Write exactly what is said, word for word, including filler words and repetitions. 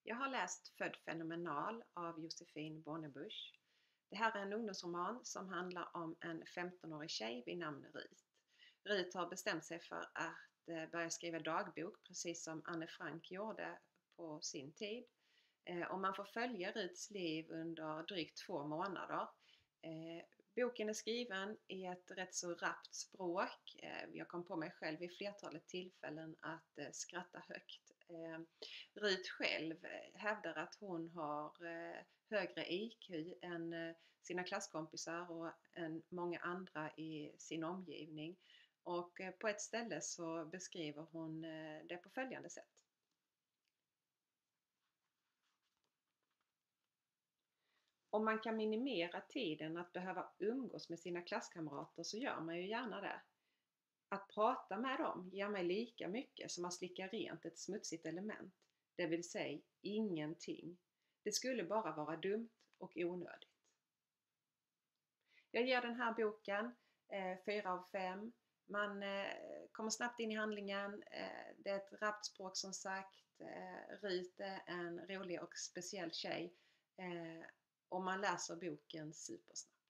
Jag har läst Född fenomenal av Josefin Bornebusch. Det här är en ungdomsroman som handlar om en femtonårig tjej vid namn Rut. Rut har bestämt sig för att eh, börja skriva dagbok, precis som Anne Frank gjorde på sin tid. Eh, Och man får följa Ruts liv under drygt två månader. Eh, Boken är skriven i ett rätt så rappt språk. Eh, Jag kom på mig själv vid flertalet tillfällen att eh, skratta högt. Eh, Rut själv eh, hävdar att hon har eh, högre I Q än eh, sina klasskompisar och än många andra i sin omgivning. Och eh, på ett ställe så beskriver hon eh, det på följande sätt. Om man kan minimera tiden att behöva umgås med sina klasskamrater så gör man ju gärna det. Att prata med dem ger mig lika mycket som att slicka rent ett smutsigt element. Det vill säga ingenting. Det skulle bara vara dumt och onödigt. Jag ger den här boken eh, fyra av fem. Man eh, kommer snabbt in i handlingen. Eh, det är ett rappt språk som sagt. Eh, Rut är en rolig och speciell tjej. Eh, och man läser boken supersnabbt.